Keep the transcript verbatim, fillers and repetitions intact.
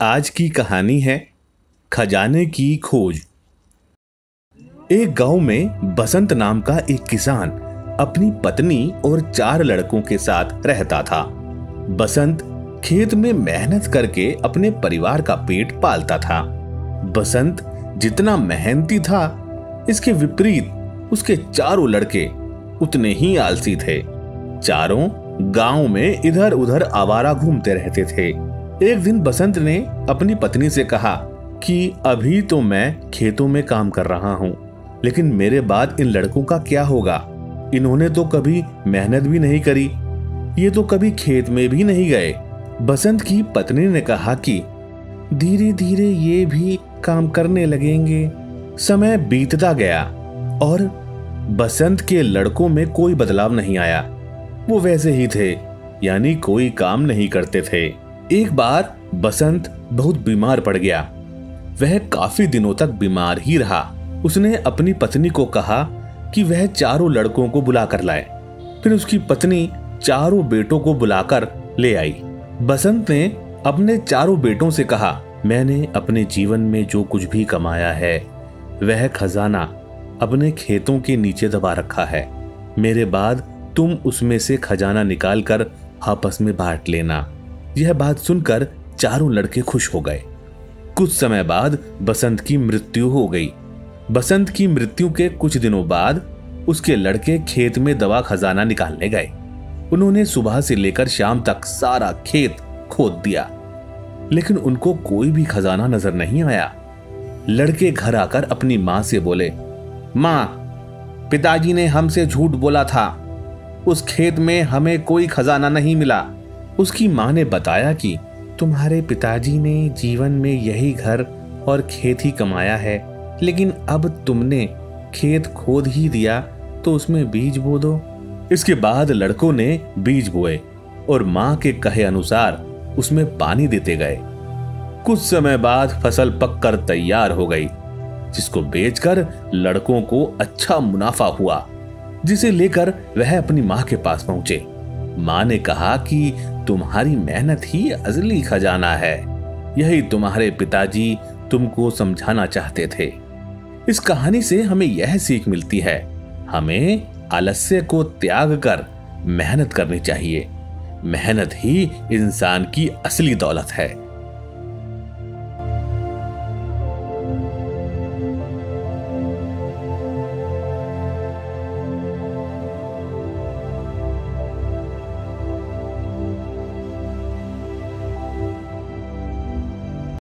आज की कहानी है खजाने की खोज। एक गांव में बसंत नाम का एक किसान अपनी पत्नी और चार लड़कों के साथ रहता था। बसंत खेत में मेहनत करके अपने परिवार का पेट पालता था। बसंत जितना मेहनती था, इसके विपरीत उसके चारों लड़के उतने ही आलसी थे। चारों गांव में इधर उधर आवारा घूमते रहते थे। एक दिन बसंत ने अपनी पत्नी से कहा कि अभी तो मैं खेतों में काम कर रहा हूँ, लेकिन मेरे बाद इन लड़कों का क्या होगा? इन्होंने तो कभी मेहनत भी नहीं करी, ये तो कभी खेत में भी नहीं गए। बसंत की पत्नी ने कहा कि धीरे धीरे ये भी काम करने लगेंगे। समय बीतता गया और बसंत के लड़कों में कोई बदलाव नहीं आया। वो वैसे ही थे, यानी कोई काम नहीं करते थे। एक बार बसंत बहुत बीमार पड़ गया। वह काफी दिनों तक बीमार ही रहा। उसने अपनी पत्नी को कहा कि वह चारों लड़कों को बुलाकर लाए। फिर उसकी पत्नी चारों बेटों को बुलाकर ले आई। बसंत ने अपने चारों बेटों से कहा, मैंने अपने जीवन में जो कुछ भी कमाया है वह खजाना अपने खेतों के नीचे दबा रखा है। मेरे बाद तुम उसमें से खजाना निकालकर आपस में बांट लेना। यह बात सुनकर चारों लड़के खुश हो गए। कुछ समय बाद बसंत की मृत्यु हो गई। बसंत की मृत्यु के कुछ दिनों बाद उसके लड़के खेत में दबा खजाना निकालने गए। उन्होंने सुबह से लेकर शाम तक सारा खेत खोद दिया, लेकिन उनको कोई भी खजाना नजर नहीं आया। लड़के घर आकर अपनी मां से बोले, मां, पिताजी ने हमसे झूठ बोला था, उस खेत में हमें कोई खजाना नहीं मिला। उसकी मां ने बताया कि तुम्हारे पिताजी ने जीवन में यही घर और खेत ही कमाया है, लेकिन अब तुमने खेत खोद ही दिया तो उसमें बीज बो दो। इसके बाद लड़कों ने बीज बोए और मां के कहे अनुसार उसमें पानी देते गए। कुछ समय बाद फसल पककर तैयार हो गई, जिसको बेचकर लड़कों को अच्छा मुनाफा हुआ, जिसे लेकर वह अपनी मां के पास पहुंचे। मां ने कहा कि तुम्हारी मेहनत ही असली खजाना है, यही तुम्हारे पिताजी तुमको समझाना चाहते थे। इस कहानी से हमें यह सीख मिलती है, हमें आलस्य को त्याग कर मेहनत करनी चाहिए। मेहनत ही इंसान की असली दौलत है।